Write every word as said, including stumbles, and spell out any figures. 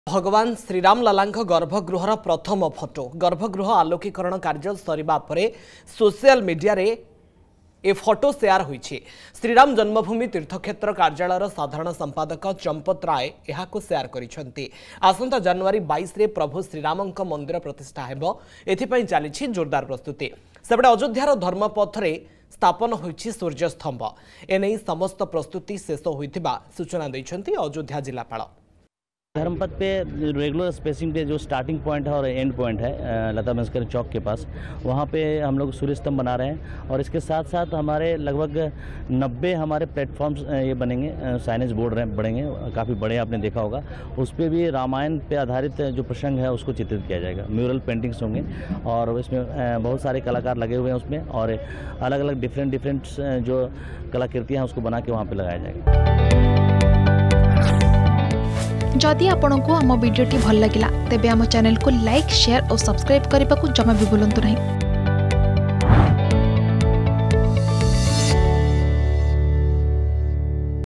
भगवान श्रीराम लालांक गर्भगृहर प्रथम फोटो गर्भगृह आलोकीकरण कार्य सरिबा परे सोशल मीडिया रे ए फोटो शेयर होईछि। श्रीराम जन्मभूमि तीर्थक्षेत्र कार्यालय साधारण संपादक चंपत राय एहाको शेयर करिसेंती। आसंता जनवरी बाईस रे प्रभु श्रीरामंक मंदिर प्रतिष्ठा हेबो, एथिपई चलीछि जोरदार प्रस्तुति। सेबडे अयोध्यार धर्मपथरे स्थापन होईछि सूर्य स्तंभ। एनै समस्त प्रस्तुति शेष होइथिबा सूचना दैछंती अयोध्या जिलापाल। धर्मपथ पे रेगुलर स्पेसिंग पे जो स्टार्टिंग पॉइंट है और एंड पॉइंट है लता मंगेशकर चौक के पास, वहाँ पे हम लोग सूर्य स्तंभ बना रहे हैं। और इसके साथ साथ हमारे लगभग नब्बे हमारे प्लेटफॉर्म्स ये बनेंगे, साइनेज बोर्ड बढ़ेंगे, काफ़ी बड़े आपने देखा होगा। उस पर भी रामायण पे आधारित जो प्रसंग है उसको चित्रित किया जाएगा। म्यूरल पेंटिंग्स होंगे और इसमें बहुत सारे कलाकार लगे हुए हैं उसमें, और अलग अलग डिफरेंट डिफरेंट जो कलाकृतियाँ हैं उसको बना के वहाँ पर लगाया जाएगा। जदि आपंक आम भिडी भल लगा तेब आम चैनल को लाइक, शेयर और सब्सक्राइब करने को जमा भी भूलु नहीं।